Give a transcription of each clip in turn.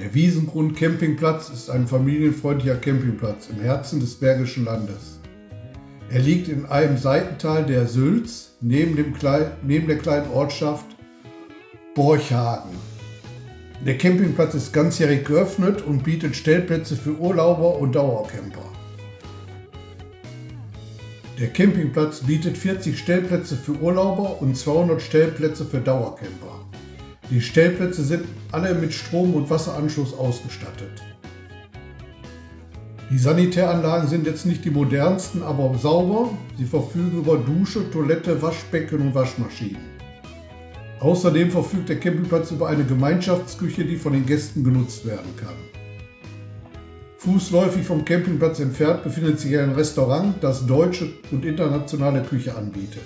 Der Wiesengrund Campingplatz ist ein familienfreundlicher Campingplatz im Herzen des Bergischen Landes. Er liegt in einem Seitental der Sülz neben der kleinen Ortschaft Borchhagen. Der Campingplatz ist ganzjährig geöffnet und bietet Stellplätze für Urlauber und Dauercamper. Der Campingplatz bietet 40 Stellplätze für Urlauber und 200 Stellplätze für Dauercamper. Die Stellplätze sind alle mit Strom- und Wasseranschluss ausgestattet. Die Sanitäranlagen sind jetzt nicht die modernsten, aber sauber. Sie verfügen über Dusche, Toilette, Waschbecken und Waschmaschinen. Außerdem verfügt der Campingplatz über eine Gemeinschaftsküche, die von den Gästen genutzt werden kann. Fußläufig vom Campingplatz entfernt befindet sich ein Restaurant, das deutsche und internationale Küche anbietet.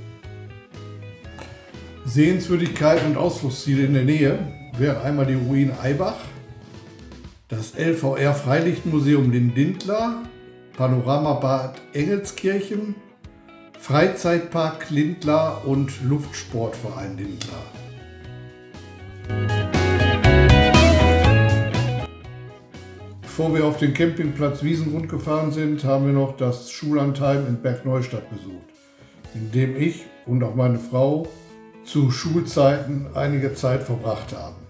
Sehenswürdigkeiten und Ausflugsziele in der Nähe wäre einmal die Ruine Eibach, das LVR Freilichtmuseum Lindlar, Panoramabad Engelskirchen, Freizeitpark Lindlar und Luftsportverein Lindlar. Bevor wir auf den Campingplatz Wiesengrund gefahren sind, haben wir noch das Schullandheim in Bergneustadt besucht, in dem ich und auch meine Frau zu Schulzeiten einige Zeit verbracht haben.